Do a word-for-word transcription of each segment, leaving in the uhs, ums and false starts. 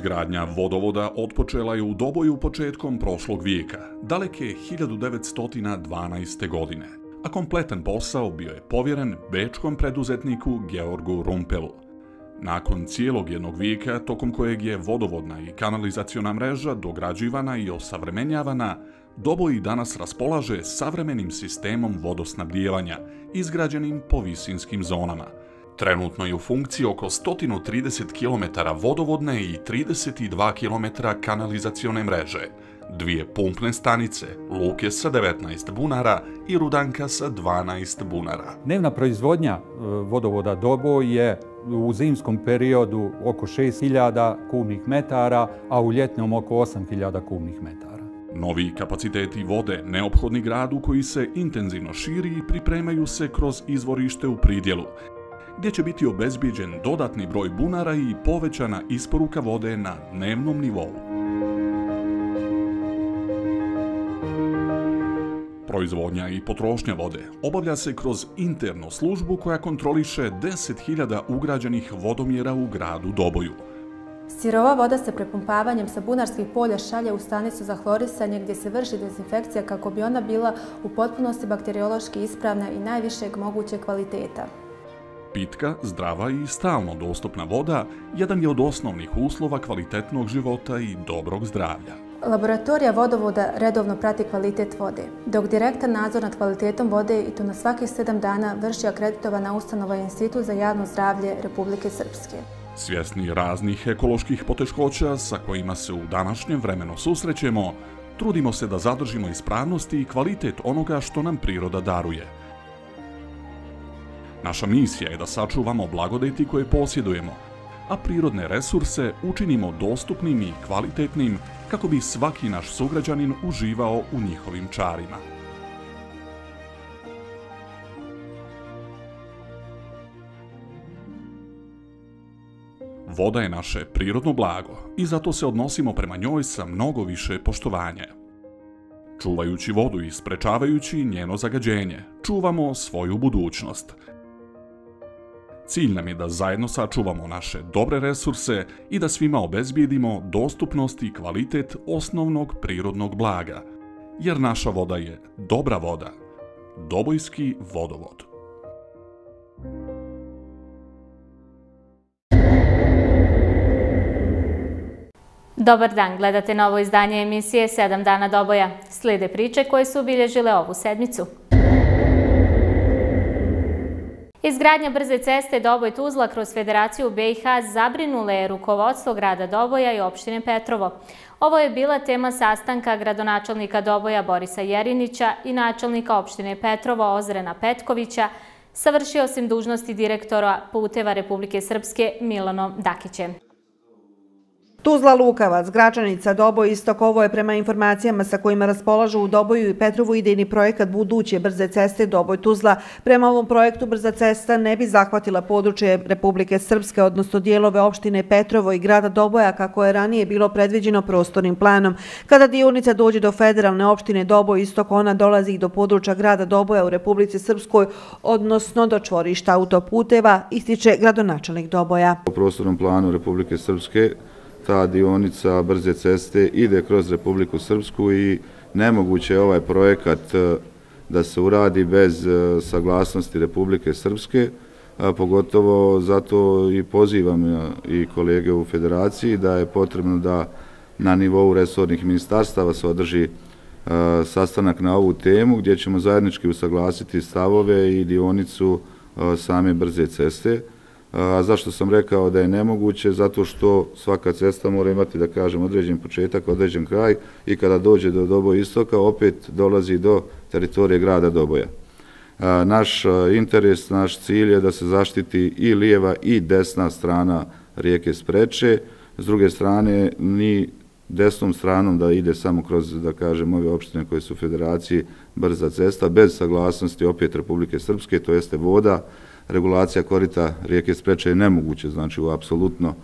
Izgradnja vodovoda otpočela je u Doboju početkom prošlog vijeka, daleke hiljadu devetsto dvanaeste. godine, a kompletan posao bio je povjeren bečkom preduzetniku Georgu Rumpelu. Nakon cijelog jednog vijeka, tokom kojeg je vodovodna i kanalizaciona mreža dograđivana i osavremenjavana, Doboj danas raspolaže savremenim sistemom vodosnabdijevanja, izgrađenim po visinskim zonama. Trenutno je u funkciji oko sto trideset kilometara vodovodne i trideset dva kilometra kanalizacione mreže, dvije pumpne stanice, luke sa devetnaest bunara i rudanka sa dvanaest bunara. Dnevna proizvodnja vodovoda Doboj je u zimskom periodu oko šest hiljada kubnih metara, a u ljetnom oko osam hiljada kubnih metara. Novi kapaciteti vode neophodni gradu koji se intenzivno širi i pripremaju se kroz izvorište u Pridjelu, gdje će biti obezbijeđen dodatni broj bunara i povećana isporuka vode na dnevnom nivou. Proizvodnja i potrošnja vode obavlja se kroz internu službu koja kontroliše deset hiljada ugrađenih vodomjera u gradu Doboju. Sirova voda se prepumpavanjem sa bunarskih polja šalje u stanicu za hlorisanje gdje se vrši dezinfekcija kako bi ona bila u potpunosti bakteriološki ispravna i najvišeg mogućeg kvaliteta. Pitka, zdrava i stalno dostupna voda jedan je od osnovnih uslova kvalitetnog života i dobrog zdravlja. Laboratorija vodovoda redovno prati kvalitet vode, dok direktan nadzor nad kvalitetom vode i to na svakih sedam dana vrši akreditovana ustanova Institut za javno zdravlje Republike Srpske. Svjesni raznih ekoloških poteškoća sa kojima se u današnjem vremenu susrećemo, trudimo se da zadržimo ispravnost i kvalitet onoga što nam priroda daruje. Naša misija je da sačuvamo blagodeti koje posjedujemo, a prirodne resurse učinimo dostupnim i kvalitetnim kako bi svaki naš sugrađanin uživao u njihovim čarima. Voda je naše prirodno blago i zato se odnosimo prema njoj sa mnogo više poštovanja. Čuvajući vodu i sprečavajući njeno zagađenje, čuvamo svoju budućnost. Cilj nam je da zajedno sačuvamo naše dobre resurse i da svima obezbijedimo dostupnost i kvalitet osnovnog prirodnog blaga, jer naša voda je dobra voda, Dobojski vodovod. Dobar dan, gledate novo izdanje emisije sedam dana Doboja. Slijede priče koje su obilježile ovu sedmicu. Izgradnja brze ceste Doboj-Tuzla kroz Federaciju B i H zabrinule je rukovodstvo grada Doboja i opštine Petrovo. Ovo je bila tema sastanka gradonačelnika Doboja Borisa Jerinića i načelnika opštine Petrovo Ozrena Petkovića sa vršiosim dužnosti direktora Puteva Republike Srpske Milanom Dakićem. Tuzla Lukavac, Gračanica, Doboj, Istok, ovo je prema informacijama sa kojima raspolažu u Doboju i Petrovu idejni projekat buduće brze ceste Doboj-Tuzla. Prema ovom projektu brza cesta ne bi zahvatila područje Republike Srpske, odnosno dijelove opštine Petrovo i grada Doboja kako je ranije bilo predviđeno prostornim planom. Kada dionica dođe do federalne opštine Doboj, Istok, ona dolazi i do područja grada Doboja u Republici Srpskoj, odnosno do čvorišta autoputeva, ističe gradonačelnik Doboja. U prostornom planu Republike Srpske ta dionica brze ceste ide kroz Republiku Srpsku i nemoguće je ovaj projekat da se uradi bez saglasnosti Republike Srpske, pogotovo zato i pozivam i kolege u federaciji da je potrebno da na nivou resornih ministarstava se održi sastanak na ovu temu gdje ćemo zajednički usaglasiti stavove i dionicu same brze ceste. A zašto sam rekao da je nemoguće? Zato što svaka cesta mora imati, da kažem, određen početak, određen kraj i kada dođe do Doboj Istoka opet dolazi do teritorije grada Doboja. Naš interes, naš cilj je da se zaštiti i lijeva i desna strana rijeke Spreče. S druge strane, ni desnom stranom da ide samo kroz, da kažem, ove opštine koje su u federaciji brza cesta, bez saglasnosti opet Republike Srpske, to jeste voda. Regulacija korita rijeke Spreče je nemoguće, znači u apsolutno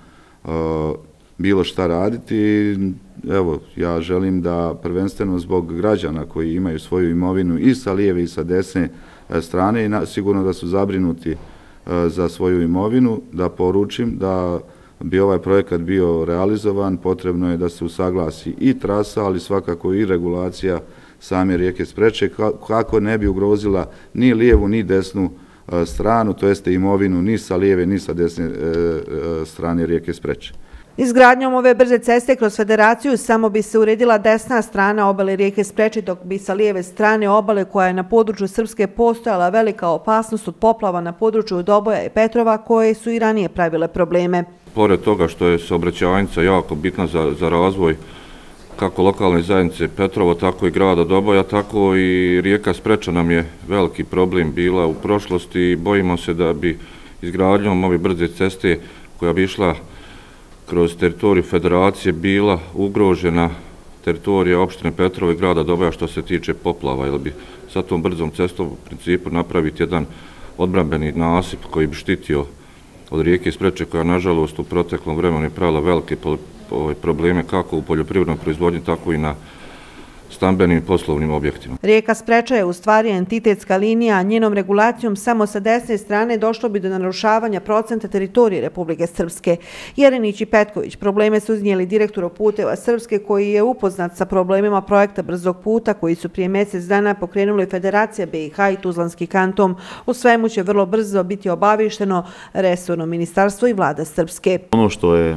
bilo šta raditi. Evo, ja želim da prvenstveno zbog građana koji imaju svoju imovinu i sa lijeve i sa desne strane i sigurno da su zabrinuti za svoju imovinu, da poručim da bi ovaj projekat bio realizovan, potrebno je da se usaglasi i trasa, ali svakako i regulacija same rijeke Spreče, kako ne bi ugrozila ni lijevu ni desnu stranu, to jeste imovinu ni sa lijeve ni sa desne strane rijeke Spreče. Izgradnjom ove brze ceste kroz federaciju samo bi se uredila desna strana obale rijeke Spreče, dok bi sa lijeve strane obale, koja je na području Srpske, postojala velika opasnost od poplava na području Doboja i Petrova, koje su i ranije pravile probleme. Pored toga što je saobraćajnica jako bitna za, za razvoj kako lokalne zajednice Petrovo, tako i grada Doboja, tako i rijeka Spreča nam je veliki problem bila u prošlosti i bojimo se da bi izgradnjom ove brze ceste koja bi išla kroz teritoriju federacije bila ugrožena teritorija opštine Petrovo i grada Doboja što se tiče poplava, jer bi sa tom brzom cestom u principu napraviti jedan odbrambeni nasip koji bi štitio od rijeke Spreče, koja nažalost u proteklom vremenu je pravila velike probleme kako u poljoprivrednoj proizvodnji, tako i na stambenim i poslovnim objektima. Rijeka Spreča je u stvari entitetska linija, a njenom regulacijom samo sa desne strane došlo bi do narušavanja procenta teritorije Republike Srpske. Jerinić i Petković probleme su iznijeli direktoru Puteva Srpske, koji je upoznat sa problemima projekta brzog puta koji su prije mjesec dana pokrenuli Federacija B i H i Tuzlanski kanton. U svemu će vrlo brzo biti obavišteno resorno ministarstvo i vlada Srpske. Ono što je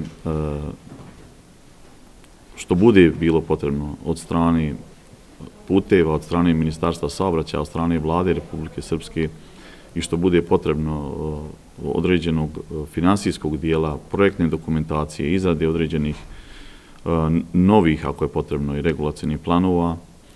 što bude bilo potrebno od strane Puteva, od strane Ministarstva saobraćaja, od strane vlade Republike Srpske i što bude potrebno određenog finansijskog dijela, projektne dokumentacije, izrade određenih novih, ako je potrebno, i regulacijnih planova,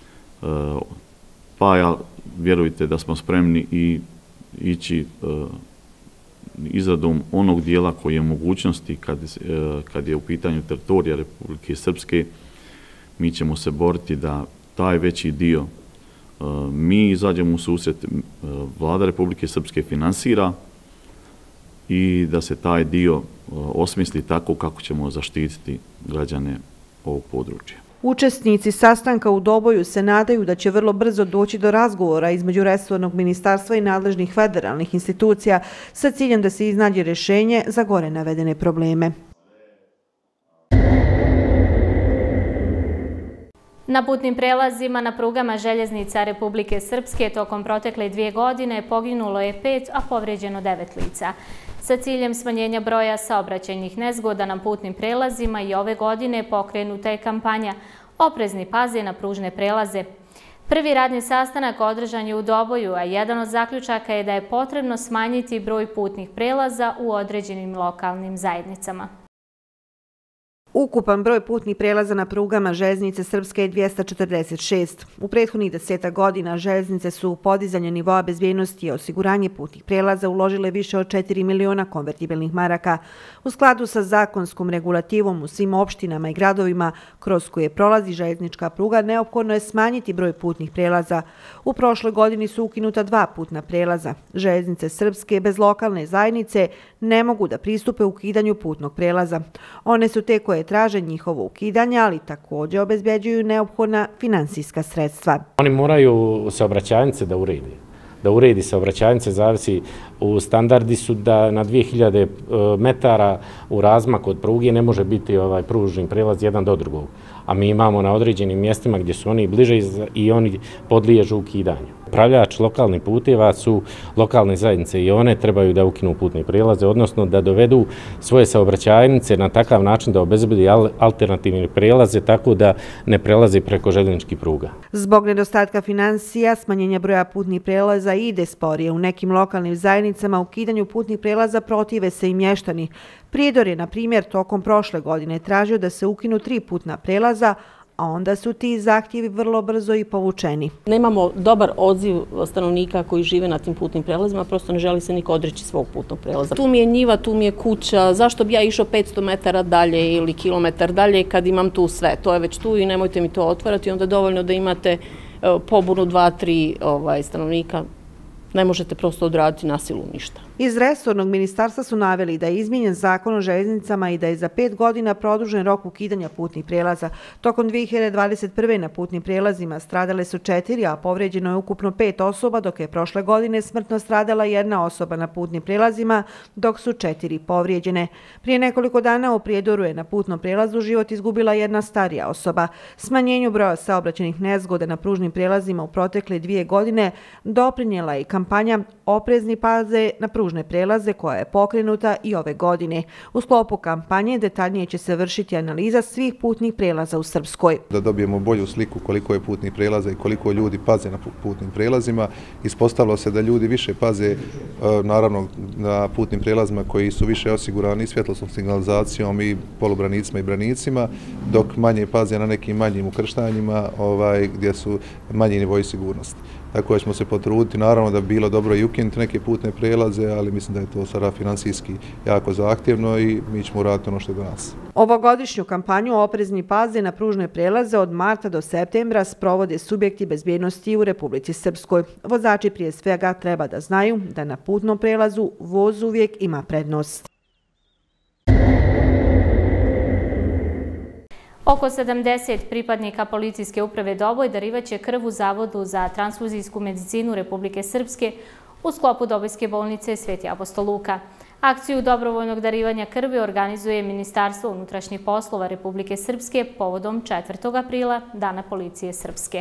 pa ja vjerujte da smo spremni i ići izradom onog dijela koji je mogućnosti kad, kad je u pitanju teritorija Republike Srpske. Mi ćemo se boriti da taj veći dio mi izađemo u susret, vlada Republike Srpske finansira i da se taj dio osmisli tako kako ćemo zaštititi građane ovog područja. Učesnici sastanka u Doboju se nadaju da će vrlo brzo doći do razgovora između resornog ministarstva i nadležnih federalnih institucija sa ciljem da se iznađe rješenje za gore navedene probleme. Na putnim prelazima na prugama željeznica Republike Srpske tokom protekle dvije godine poginulo je pet, a povrijeđeno devet lica. Sa ciljem smanjenja broja saobraćajnih nezgoda na putnim prelazima i ove godine pokrenuta je kampanja Oprezni paze na pružne prelaze. Prvi radni sastanak održan je u Doboju, a jedan od zaključaka je da je potrebno smanjiti broj putnih prelaza u određenim lokalnim zajednicama. Ukupan broj putnih prelaza na prugama željeznice Srpske je dvjesto četrdeset šest. U prethodnih deseta godina željeznice su u podizanje nivoa bezbjednosti i osiguranje putnih prelaza uložile više od četiri miliona konvertibilnih maraka. U skladu sa zakonskom regulativom u svim opštinama i gradovima kroz koje prolazi željeznička pruga, neophodno je smanjiti broj putnih prelaza. U prošloj godini su ukinuta dva putna prelaza. Željeznice Srpske bez lokalne zajednice ne mogu da pristupe ukidanju putnog prelaza. One su te koje traže njihovo ukidanje, ali također obezbeđuju neophodna finansijska sredstva. Oni moraju saobraćajnice da uredi. Da uredi saobraćajnice, zavisi u standardi su da na dvije hiljade metara u razmaku od pruge ne može biti ovaj pružni prelaz jedan do drugog. A mi imamo na određenim mjestima gdje su oni bliže i oni podliježu ukidanju. Upravljač lokalnih puteva su lokalne zajednice i one trebaju da ukinu putne prelaze, odnosno da dovedu svoje saobraćajnice na takav način da obezbedi alternativne prelaze tako da ne prelaze preko željezničkih pruga. Zbog nedostatka financija, smanjenja broja putnih prelaza ide sporije. U nekim lokalnim zajednicama ukidanju putnih prelaza protive se i mještani. Prijedor je, na primjer, tokom prošle godine tražio da se ukinu tri putna prelaza, a onda su ti zahtjevi vrlo brzo i povučeni. Nemamo dobar odziv stanovnika koji žive na tim putnim prelazima, prosto ne želi se niko odreći svog putnog prelaza. Tu mi je njiva, tu mi je kuća, zašto bi ja išao petsto metara dalje ili kilometar dalje kad imam tu sve? To je već tu i nemojte mi to otvarati, onda je dovoljno da imate pobunu dva, tri stanovnika. Ne možete prosto odraditi na silu ništa. Iz resornog ministarstva su naveli da je izmijenjen zakon o željeznicama i da je za pet godina produžen rok ukidanja putnih prijelaza. Tokom dvije hiljade dvadeset prve. na putnim prijelazima stradale su četiri, a povrijeđeno je ukupno pet osoba, dok je prošle godine smrtno stradala jedna osoba na putnim prijelazima, dok su četiri povrijeđene. Prije nekoliko dana u Prijedoru je na putnom prijelazu život izgubila jedna starija osoba. Smanjenju broja saobraćajnih nezgoda na pružnim prijelazima u protekle dvije godine doprinijela je i kampanja Oprezni paze na pružne prijelaze koja je pokrenuta i ove godine. U sklopu kampanje detaljnije će se vršiti analiza svih putnih prijelaza u Srpskoj. Da dobijemo bolju sliku koliko je putnih prijelaza i koliko ljudi paze na putnim prijelazima. Ispostavilo se da ljudi više paze naravno na putnim prijelazima koji su više osigurani svjetlosnom signalizacijom i polubranicima i branicima, dok manje paze na nekim manjim ukrštanjima ovaj, gdje su manji nivoji sigurnosti. Tako da ćemo se potruditi, naravno da bi bilo dobro i ukinuti neke putne prijelaze, ali mislim da je to sada finansijski jako zahtjevno i mi ćemo uraditi ono što je do nas. Ovogodišnju kampanju Oprezni paze na pružne prijelaze od marta do septembra sprovode subjekti bezbjednosti u Republici Srpskoj. Vozači prije svega treba da znaju da na putnom prijelazu voz uvijek ima prednost. Oko sedamdeset pripadnika policijske uprave Doboj darivaće krv u Zavodu za transfuzijsku medicinu Republike Srpske u sklopu Dobojske bolnice Sveti apostol Luka. Akciju dobrovoljnog darivanja krvi organizuje Ministarstvo unutrašnjih poslova Republike Srpske povodom četvrtog aprila, Dana policije Srpske.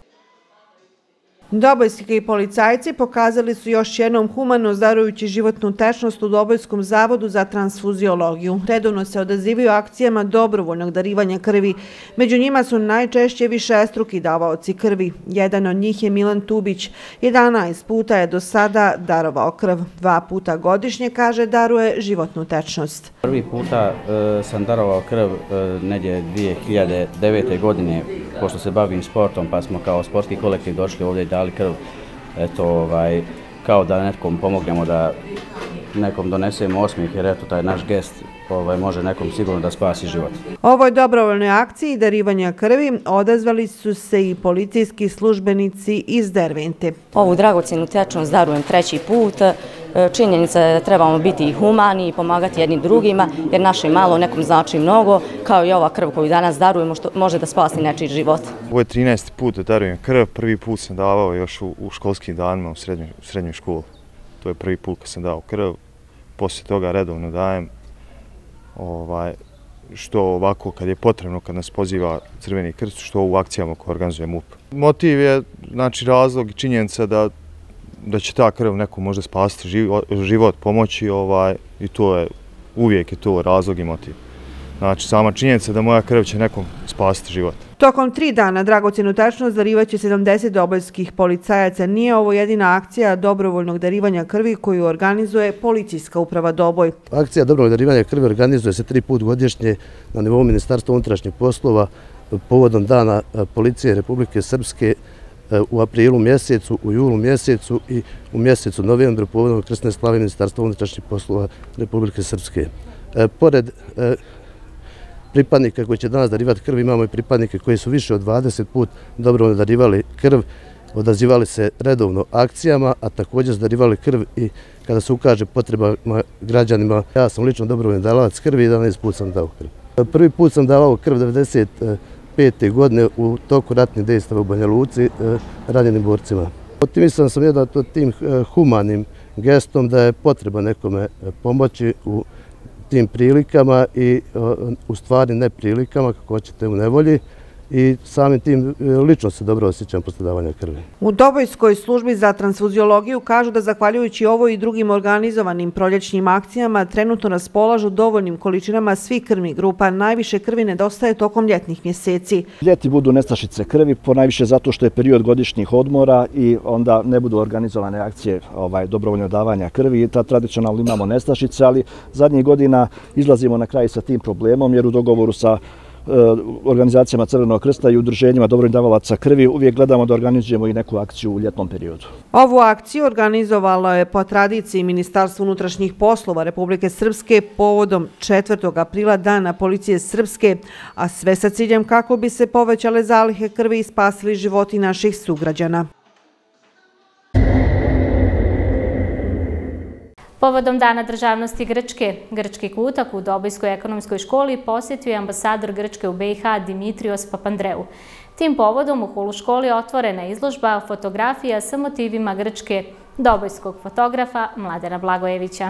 Dobojski policajci pokazali su još jednom humanost darujući životnu tečnost u Dobojskom zavodu za transfuziologiju. Redovno se odazivaju akcijama dobrovoljnog darivanja krvi. Među njima su najčešće višestruki davaoci krvi. Jedan od njih je Milan Tubić. jedanaest puta je do sada darovao krv. Dva puta godišnje, kaže, daruje životnu tečnost. Prvi puta e, sam darovao krv e, negdje dvije hiljade devete. godine, pošto se bavim sportom, pa smo kao sportski kolektiv došli ovdje i dali krv. Eto, ovaj, kao da nekom pomognemo, da nekom donesemo osmijeh, jer eto, taj naš gest ovaj, može nekom sigurno da spasi život. Ovoj dobrovoljnoj akciji darivanja krvi odazvali su se i policijski službenici iz Dervente. Ovu dragocjenu tečnost darujem treći put. Činjenica je da trebamo biti humani i pomagati jednim drugima, jer naše malo nekom znači mnogo, kao i ova krv koju danas darujemo što može da spasi nečiji život. Ovo je trinaesti put da darujem krv, prvi put sam davao još u, u školskim danima u srednjoj, u srednjoj školi. To je prvi put kad sam dao krv, poslije toga redovno dajem, ovaj, što ovako kad je potrebno, kad nas poziva Crveni krst, što u akcijama koje organizuje M U P. Motiv je, znači, razlog i činjenica da da će ta krv nekom možda spasiti život, život pomoći ovaj, i to je, uvijek je to razlog i motiv. Znači, sama činjenica da moja krv će nekom spasiti život. Tokom tri dana dragocjenu tečnost darivaće sedamdeset dobojskih policajaca. Nije ovo jedina akcija dobrovoljnog darivanja krvi koju organizuje Policijska uprava Doboj. Akcija dobrovoljnog darivanja krvi organizuje se tri put godišnje na nivou Ministarstva unutrašnjih poslova povodom Dana policije Republike Srpske u aprilu mjesecu, u julu mjesecu i u mjesecu novembru povodom krsne slave Ministarstva unutrašnjih poslova Republike Srpske. Pored pripadnika koji će danas darivati krv, imamo i pripadnike koji su više od dvadeset put dobrovoljno darivali krv, odazivali se redovno akcijama, a također darivali krv i kada se ukaže potrebama građanima. Ja sam lično dobrovoljni davalac krvi i jedanaest put sam dao krv. Prvi put sam davao krv devedeset pete. godine u toku ratnih dejstava u Banja Luci ranjenim borcima. Optimistan sam jedan to tim humanim gestom da je potreba nekome pomoći u tim prilikama i u stvari neprilikama, kako hoćete, u nevolji. I samim tim lično se dobro osjećam posle davanja krvi. U Dobojskoj službi za transfuziologiju kažu da zahvaljujući ovoj i drugim organizovanim proljećnim akcijama trenutno raspolažu dovoljnim količinama svih krvnih grupa. Najviše krvi nedostaje tokom ljetnih mjeseci. Ljeti budu nestašice krvi, ponajviše zato što je period godišnjih odmora i onda ne budu organizovane akcije ovaj, dobrovoljno davanja krvi. Ta tradicionalno imamo nestašice, ali zadnjih godina izlazimo na kraj sa tim problemom jer u dogovoru sa organizacijama Crvenog krsta i udruženjima dobrovoljnih davalaca krvi uvijek gledamo da organizujemo i neku akciju u ljetnom periodu. Ovu akciju organizovalo je po tradiciji Ministarstvo unutrašnjih poslova Republike Srpske povodom četvrtog aprila, Dana policije Srpske, a sve sa ciljem kako bi se povećale zalihe krvi i spasili životi naših sugrađana. Povodom Dana državnosti Grčke, grčki kutak u Dobojskoj ekonomskoj školi posjetio je ambasador Grčke u B i H Dimitrios Papandreou. Tim povodom u holu školi otvorena izložba fotografija sa motivima Grčke dobojskog fotografa Mladena Blagojevića.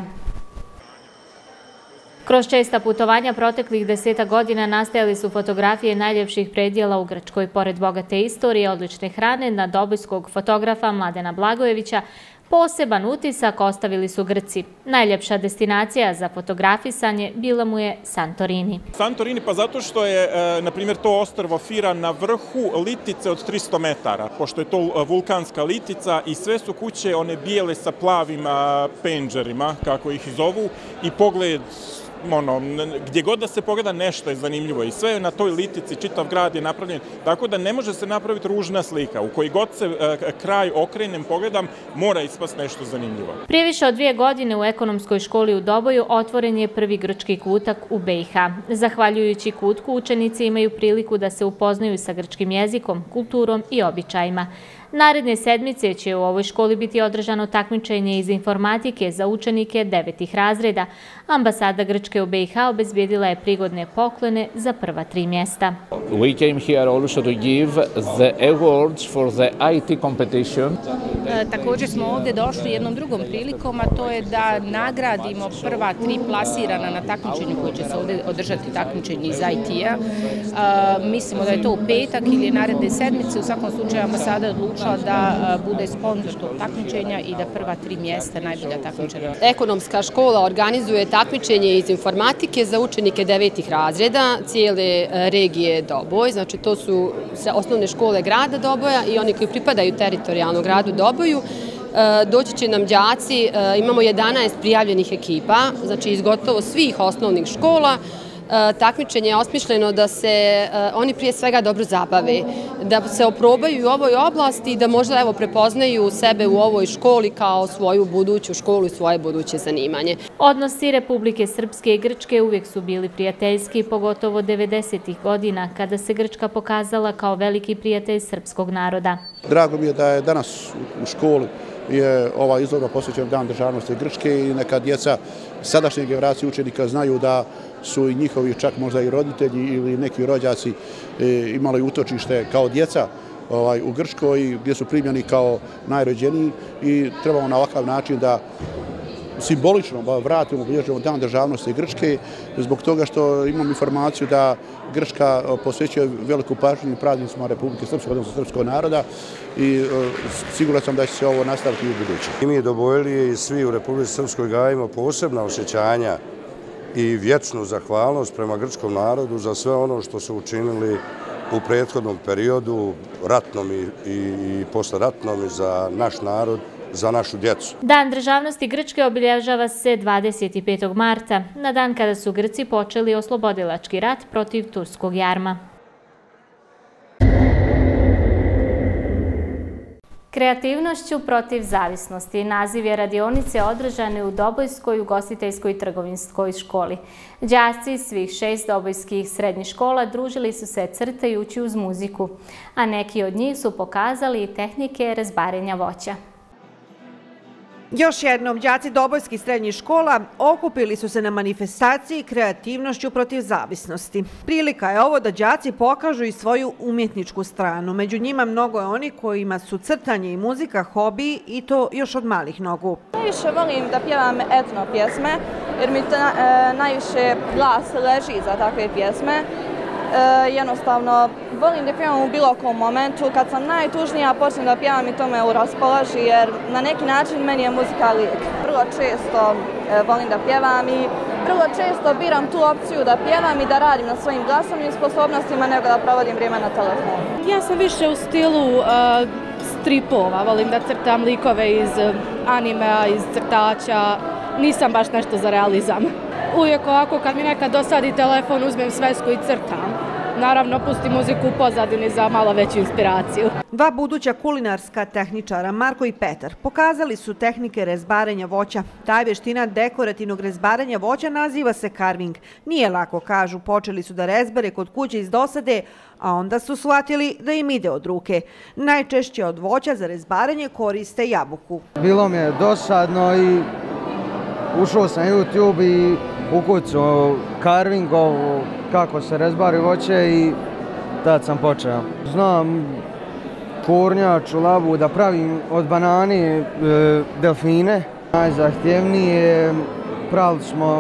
Kroz česta putovanja proteklih deseta godina nastajali su fotografije najljepših predjela u Grčkoj. Pored bogate istorije, odlične hrane, na dobojskog fotografa Mladena Blagojevića poseban utisak ostavili su Grci. Najljepša destinacija za fotografisanje bila mu je Santorini. Santorini pa zato što je, na primjer, to ostrvo Fira na vrhu litice od tristo metara, pošto je to vulkanska litica i sve su kuće one bijele sa plavim penđerima, kako ih zovu, i pogled ono, gdje god da se pogleda nešto je zanimljivo i sve je na toj litici, čitav grad je napravljen, tako da ne može se napraviti ružna slika. U koji god se e, kraj okrenem, pogledam, mora ispast nešto zanimljivo. Prije više od dvije godine u ekonomskoj školi u Doboju otvoren je prvi grčki kutak u B i H. Zahvaljujući kutku, učenici imaju priliku da se upoznaju sa grčkim jezikom, kulturom i običajima. Naredne sedmice će u ovoj školi biti održano takmičenje iz informatike za učenike devetih razreda. Ambasada Grčke u B i H obezbijedila je prigodne poklone za prva tri mjesta. We came here also to give the awards for the I T competition. E, također smo ovdje došli jednom drugom prilikom, a to je da nagradimo prva tri plasirana na takmičenju koje će se ovdje održati takmičenje iz I T-a. E, mislimo da je to u petak ili naredne sedmice. U svakom slučaju ambasada odlučila da bude sponsor tog takmičenja i da prva tri mjesta najbolja takmičenja. Ekonomska škola organizuje takmičenje iz informatike za učenike devetih razreda cijele regije Doboj. Znači to su osnovne škole grada Doboja i oni koji pripadaju teritorijalnom gradu Doboju. Doći će nam đaci, imamo jedanaest prijavljenih ekipa, znači iz gotovo svih osnovnih škola. Takmičenje je osmišljeno da se oni prije svega dobro zabave, da se oprobaju u ovoj oblasti i da možda evo prepoznaju sebe u ovoj školi kao svoju buduću školu i svoje buduće zanimanje. Odnosi Republike Srpske i Grčke uvijek su bili prijateljski, pogotovo devedesetih godina, kada se Grčka pokazala kao veliki prijatelj srpskog naroda. Drago mi je da je danas u školi je ova izložba posvećena Dan državnosti Grčke i neka djeca sadašnje generacije učenika znaju da su i njihovi čak možda i roditelji ili neki rođaci imali utočište kao djeca u Grčkoj gdje su primljeni kao najrođeniji i trebamo na ovakav način da simbolično vratimo, obilježimo Dan državnosti Grčke zbog toga što imam informaciju da Grčka posvećuje veliku pažnju praznicima Republike Srpske, odnosno srpskog naroda i siguran sam da će se ovo nastaviti i u buduće. I mi Dobojlije i svi u Republici Srpskoj gajimo posebna osjećanja i vječnu zahvalnost prema grčkom narodu za sve ono što su učinili u prethodnom periodu, ratnom i, i, i posleratnom za naš narod, za našu djecu. Dan državnosti Grčke obilježava se dvadeset petog marta, na dan kada su Grci počeli oslobodilački rat protiv turskog jarma. Kreativnošću protiv zavisnosti. Naziv je radionice održane u Dobojskoj ugostiteljskoj i trgovinskoj školi. Đaci svih šest dobojskih srednjih škola družili su se crtajući uz muziku, a neki od njih su pokazali i tehnike rezbarenja voća. Još jednom, đaci Dobojskih srednjih škola okupili su se na manifestaciji kreativnošću protiv zavisnosti. Prilika je ovo da đaci pokažu i svoju umjetničku stranu. Među njima mnogo je oni kojima su crtanje i muzika hobiji i to još od malih nogu. Najviše volim da pjevam etno pjesme jer mi najviše glas leži za takve pjesme. Jednostavno, volim da pjevam u bilo kom momentu. Kad sam najtužnija, počnem da pjevam i to me uraspolaži jer na neki način meni je muzika lijek. Vrlo često volim da pjevam i vrlo često biram tu opciju da pjevam i da radim na svojim glasovnim sposobnostima nego da provodim vrijeme na telefonu. Ja sam više u stilu uh, stripova, volim da crtam likove iz animea, iz crtača, nisam baš nešto za realizam. Uvijek ovako kad mi nekad dosadi telefon uzmem svesku i crtam. Naravno pustim muziku u pozadini za malo veću inspiraciju. Dva buduća kulinarska tehničara, Marko i Petar, pokazali su tehnike rezbarenja voća. Ta vještina dekorativnog rezbarenja voća naziva se carving. Nije lako, kažu, počeli su da rezbare kod kuće iz dosade, a onda su shvatili da im ide od ruke. Najčešće od voća za rezbarenje koriste jabuku. Bilo mi je dosadno i ušao sam YouTube i ukucao carvingovu, kako se rezbari voće i tad sam počeo. Znam kornjaču, labu, da pravim od banani e, delfine. Najzahtjevnije pravili smo,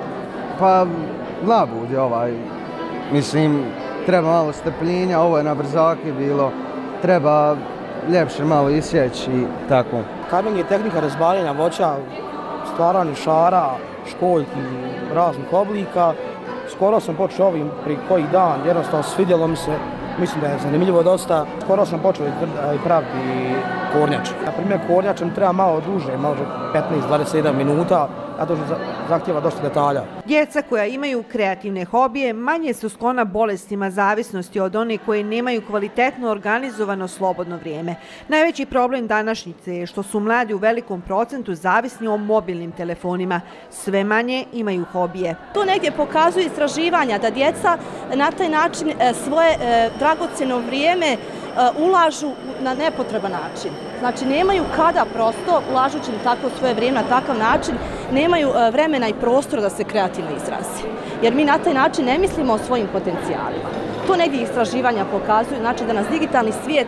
pa labud je ovaj, mislim, treba malo strpljenja, ovo je na brzaki bilo, treba ljepše malo isjeći i tako. Carving je tehnika razbaljenja voća, stvaranje šara, školjki, raznih oblika. Skoro sam počeo ovim pri koji dan, jednostavno svidjelo mi se, mislim da je zanimljivo dosta. Skoro sam počeo i praviti kornjač. Na primjer, kornjačem treba malo duže, može petnaest do dvadeset sedam minuta, a to zahtjeva dosta detalja. Djeca koja imaju kreativne hobije manje su sklona bolestima zavisnosti od one koje nemaju kvalitetno organizovano slobodno vrijeme. Najveći problem današnjice je što su mladi u velikom procentu zavisni o mobilnim telefonima. Sve manje imaju hobije. To negdje pokazuje istraživanja da djeca na taj način svoje dragocjeno vrijeme ulažu na nepotreban način. Znači, nemaju kada prosto, ulažući na tako svoje vrijeme na takav način, nemaju vremena i prostora da se kreativno izrazi. Jer mi na taj način ne mislimo o svojim potencijalima. To negdje istraživanja pokazuju, znači da nas digitalni svijet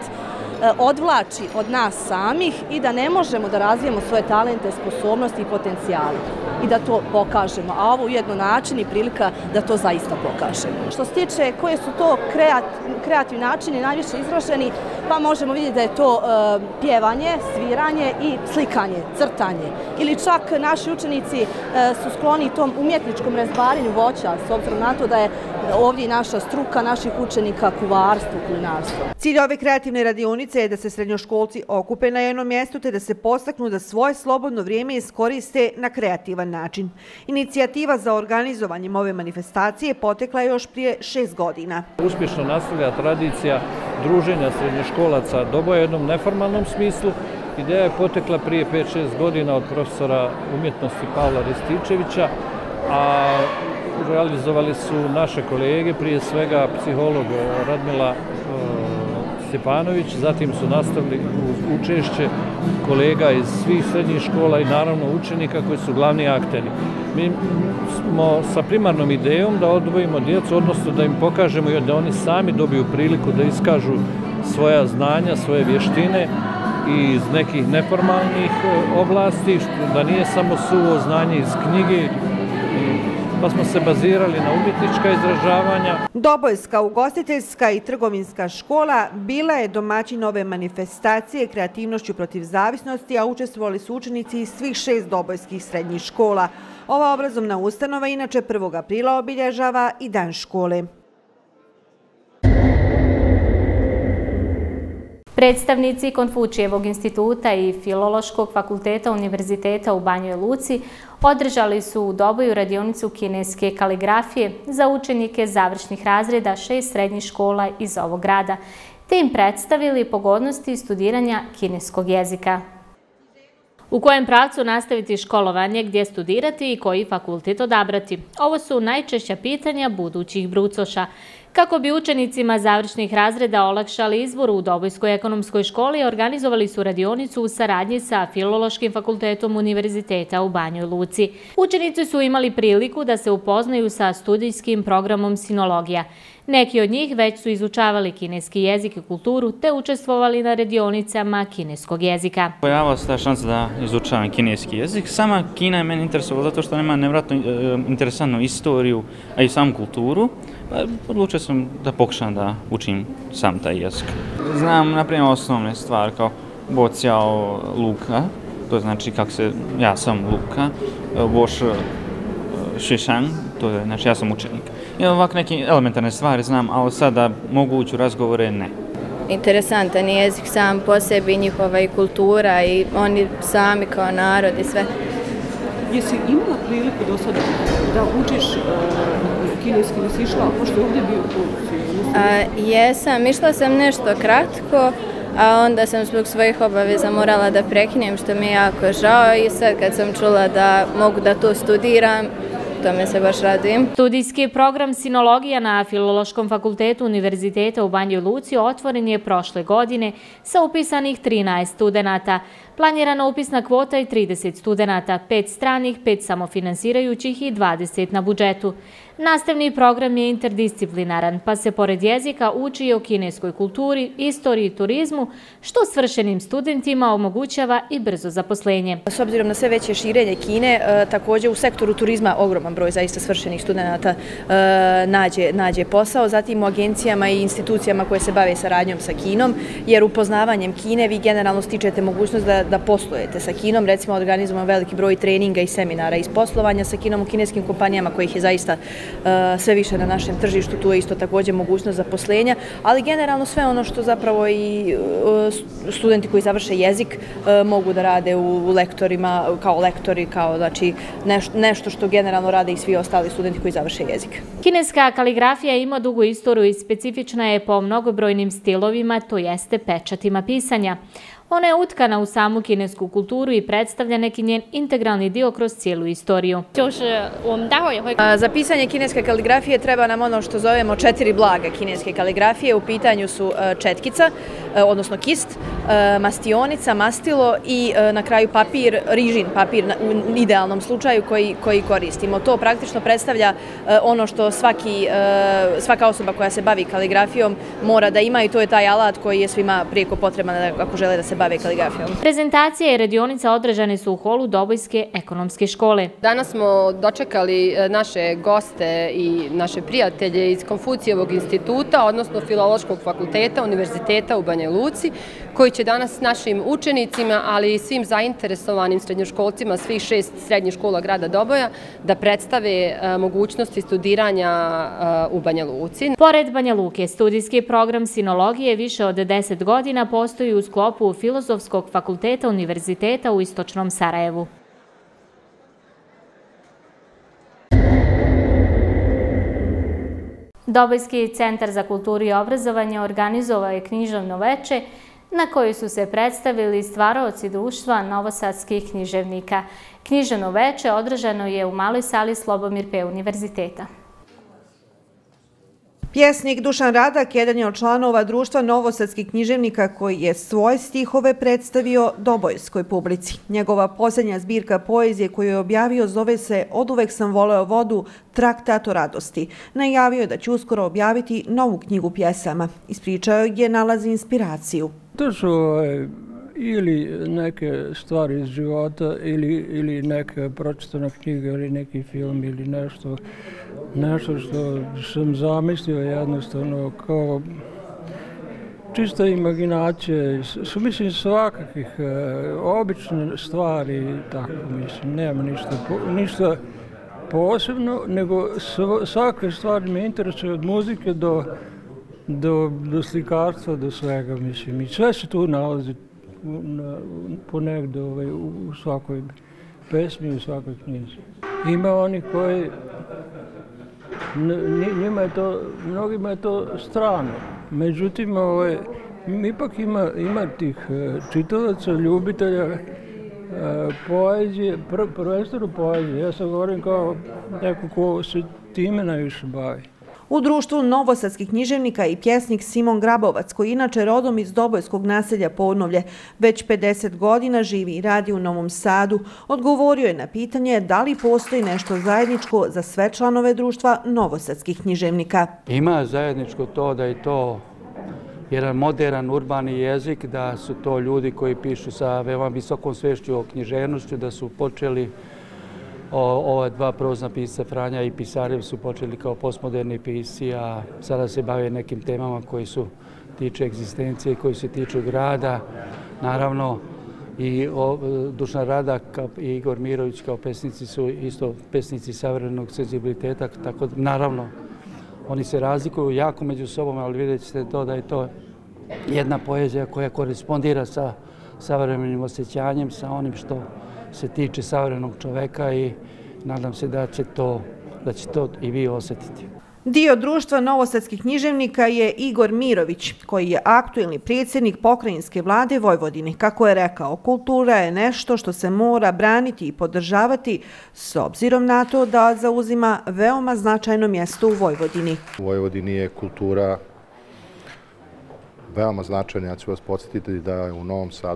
odvlači od nas samih i da ne možemo da razvijemo svoje talente, sposobnosti i potencijale i da to pokažemo. A ovo ujedno način i prilika da to zaista pokažemo. Što se tiče koje su to kreativni načini najviše izraženi, pa možemo vidjeti da je to pjevanje, sviranje i slikanje, crtanje. Ili čak naši učenici su skloni tom umjetničkom rezbarenju voća, s obzirom na to da je ovdje i naša struka naših učenika kuvarstvo, kulinarstvo. Cilj ove kreativne radionice je da se srednjoškolci okupe na jednom mjestu te da se podstaknu da svoje slobodno vrijeme iskoriste na kreativan način. Inicijativa za organizovanjem ove manifestacije potekla je još prije šest godina. Uspješno nastavlja tradicija druženja srednjoškolaca Doboja u jednom neformalnom smislu. Ideja je potekla prije pet šest godina od profesora umjetnosti Pavla Rističevića, a realizovali su naše kolege, prije svega psiholog Radmila Stjepanović, zatim su nastavili učešće kolega iz svih srednjih škola i naravno učenika koji su glavni akteri. Mi smo sa primarnom idejom da odvojimo djecu, odnosno da im pokažemo i da oni sami dobiju priliku da iskažu svoja znanja, svoje vještine i iz nekih neformalnih oblasti, da nije samo suvo znanje iz knjige, pa smo se bazirali na umjetnička izražavanja. Dobojska ugostiteljska i trgovinska škola bila je domaćin ove manifestacije kreativnošću protiv zavisnosti, a učestvovali su učenici iz svih šest dobojskih srednjih škola. Ova obrazovna ustanova inače prvog aprila obilježava i Dan škole. Predstavnici Konfučijevog instituta i Filološkog fakulteta Univerziteta u Banjoj Luci održali su u Doboju radionicu kineske kaligrafije za učenike završnih razreda šest srednjih škola iz ovog grada, te im predstavili pogodnosti studiranja kineskog jezika. U kojem pravcu nastaviti školovanje, gdje studirati i koji fakultet odabrati? Ovo su najčešća pitanja budućih brucoša. Kako bi učenicima završnih razreda olakšali izbor u Dobojskoj ekonomskoj školi, organizovali su radionicu u saradnji sa Filološkim fakultetom Univerziteta u Banjoj Luci. Učenici su imali priliku da se upoznaju sa studijskim programom sinologija. Neki od njih već su izučavali kineski jezik i kulturu te učestvovali na radionicama kineskog jezika. Pojavila se ta šansa da izučavam kineski jezik. Sama Kina je meni interesovala zato što nema nevratno interesantnu istoriju, a i samu kulturu. Pa odlučio sam da pokušam da učim sam taj jezik. Znam, naprimjer, osnovne stvari kao bo ciao Luka, to znači kako se, ja sam Luka, boš Šišan, to je, znači ja sam učenik. I ovak neke elementarne stvari znam, ali sada mogu ući u razgovore, ne. Interesantan jezik sam po sebi, njihova i kultura i oni sami kao narod i sve. Jesi imala priliku do sada da učiš kineski, nisi išla, pošto je ovdje bio kurs? Jesam, išla sam nešto kratko, a onda sam zbog svojih obaveza morala da prekinem, što mi je jako žao i sad kad sam čula da mogu da to studiram, tome se baš radujem. Studijski program sinologija na Filološkom fakultetu Univerziteta u Banjoj Luci otvoren je prošle godine sa upisanih trinaest studenata. Planirana upisna kvota je trideset studenata, pet stranih, pet samofinansirajućih i dvadeset na budžetu. Nastavni program je interdisciplinaran, pa se pored jezika uči i o kineskoj kulturi, istoriji i turizmu, što svršenim studentima omogućava i brzo zaposlenje. S obzirom na sve veće širenje Kine, također u sektoru turizma ogroman broj zaista svršenih studenata nađe posao, zatim u agencijama i institucijama koje se bave saradnjom sa Kinom, jer upoznavanjem Kine vi generalno stičete mogućnost da poslujete sa Kinom. Recimo, organizujemo veliki broj treninga i seminara iz poslovanja sa Kinom u kineskim kompanijama, kojih je zaista sve više na našem tržištu. Tu je isto također mogućnost zaposlenja, ali generalno sve ono što zapravo i studenti koji završe jezik mogu da rade u lektorima, kao lektori, kao nešto što generalno rade i svi ostali studenti koji završe jezik. Kineska kaligrafija ima dugu istoriju i specifična je po mnogobrojnim stilovima, to jeste pečatima pisanja. Ona je utkana u samu kinesku kulturu i predstavlja neki njen integralni dio kroz cijelu istoriju. Za pisanje kineske kaligrafije treba nam ono što zovemo četiri blaga kineske kaligrafije. U pitanju su četkica, odnosno kist, mastionica, mastilo i na kraju papir, rižin papir u idealnom slučaju koji koristimo. To praktično predstavlja ono što svaka osoba koja se bavi kaligrafijom mora da ima i to je taj alat koji je svima prijeko potreban ako žele da se bave kaligrafijom. Prezentacije i radionica održane su u holu Dobojske ekonomske škole. Danas smo dočekali naše goste i naše prijatelje iz Konfucijevog instituta, odnosno Filološkog fakulteta Univerziteta u Banja Luci, koji će danas našim učenicima, ali i svim zainteresovanim srednjoškolcima svih šest srednjih škola grada Doboja da predstave mogućnosti studiranja u Banja Luci. Pored Banja Luke, studijski program sinologije više od deset godina postoji u sklopu Filozofskog fakulteta Univerziteta u Istočnom Sarajevu. Dobojski centar za kulturu i obrazovanje organizovao je književno veče na kojoj su se predstavili stvaraoci društva novosadskih književnika. Književno veče održano je u maloj sali Slobomir P. Univerziteta. Pjesnik Dušan Radak jedan je od članova društva novosadskih književnika koji je svoje stihove predstavio dobojskoj publici. Njegova posljednja zbirka poezije koju je objavio zove se Oduvek sam voleo vodu, traktat o radosti. Najavio je da će uskoro objaviti novu knjigu pjesama. Ispričao je gdje nalazi inspiraciju. To su ili neke stvari iz života ili neka pročitana knjiga ili neki film ili nešto nešto što sam zamislio jednostavno kao čista imaginacija, su mislim svakakvih obične stvari, tako mislim, nema ništa posebno, nego svake stvari me interesuje od muzike do slikarstva, do svega, mislim, i sve se tu nalazi ponegde u svakoj pesmi, u svakoj knjizi. Ima oni koji, njima je to, mnogima je to strano, međutim, ipak ima tih čitalaca, ljubitelja poezije, prvenstveno poezije. Ja sam govorim kao neko ko se time najviše bavi. U društvu novosadskih književnika i pjesnik Simon Grabovac, koji inače rodom iz dobojskog naselja Podnovlje, već pedeset godina živi i radi u Novom Sadu, odgovorio je na pitanje da li postoji nešto zajedničko za sve članove društva novosadskih književnika. Ima zajedničko to da je to jedan modern urbani jezik, da su to ljudi koji pišu sa veoma visokom svešću o književnošću, da su počeli ova dva prozna pisca, Franja i Pisarev, su počeli kao postmoderni pisci, a sada se bave nekim temama koji su tiče egzistencije, koji se tiču grada. Naravno, i Dušan Radak i Igor Mirović kao pesnici su isto pesnici savremenog senzibiliteta, tako da, naravno, oni se razlikuju jako među sobom, ali vidjet ćete to da je to jedna poezija koja korespondira sa savremenim osjećanjem, sa onim što se tiče savremenog čoveka i nadam se da će to, da će to i vi osjetiti. Dio društva novosadskih književnika je Igor Mirović, koji je aktuelni predsjednik pokrajinske vlade Vojvodine. Kako je rekao, kultura je nešto što se mora braniti i podržavati s obzirom na to da zauzima veoma značajno mjesto u Vojvodini. U Vojvodini je kultura veoma značajna. Ja ću vas podsjetiti da je u Novom Sadu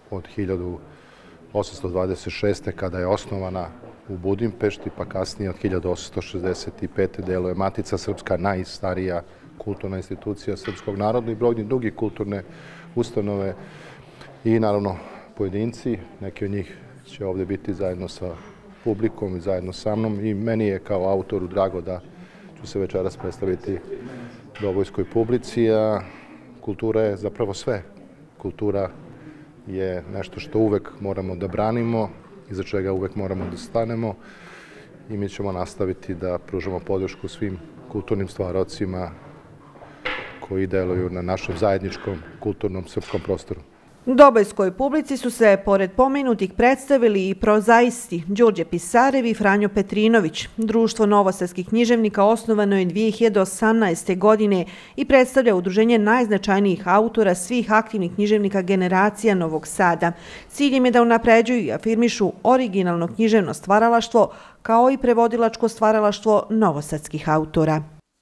od hiljadu osamsto dvadeset šeste. kada je osnovana u Budimpešti, pa kasnije od hiljadu osamsto šezdeset pete. deluje Matica Srpska, najstarija kulturna institucija srpskog naroda i brojni drugi kulturne ustanove i naravno pojedinci. Neki od njih će ovdje biti zajedno sa publikom i zajedno sa mnom i meni je kao autoru drago da ću se večeras predstaviti dobojskoj publici, a kultura je zapravo sve. Kultura je nešto što uvek moramo da branimo, iza čega uvek moramo da stanemo i mi ćemo nastaviti da pružamo podršku svim kulturnim stvarocima koji deluju na našem zajedničkom kulturnom srpskom prostoru. Dobojskoj publici su se, pored pomenutih, predstavili i prozaisti Đorđe Pisarev i Franjo Petrinović. Društvo novosadskih književnika osnovano je dvije hiljade osamnaeste. godine i predstavlja udruženje najznačajnijih autora svih aktivnih književnika generacija Novog Sada. Cilj im je da unapređuju i afirmišu originalno književno stvaralaštvo kao i prevodilačko stvaralaštvo novosadskih autora.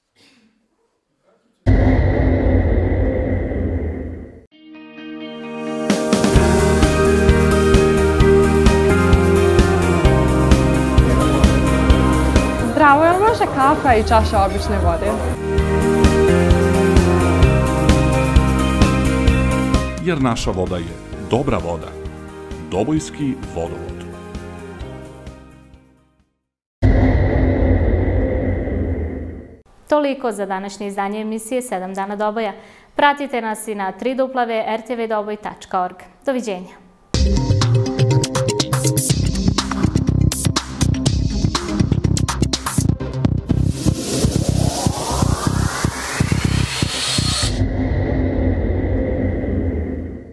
Zdravo, jel može kafa i čaša obične vode? Jer naša voda je dobra voda. Dobojski vodovod. Toliko za današnje izdanje emisije sedam dana Doboja. Pratite nas i na w w w tačka r t v doboj tačka org. Doviđenja.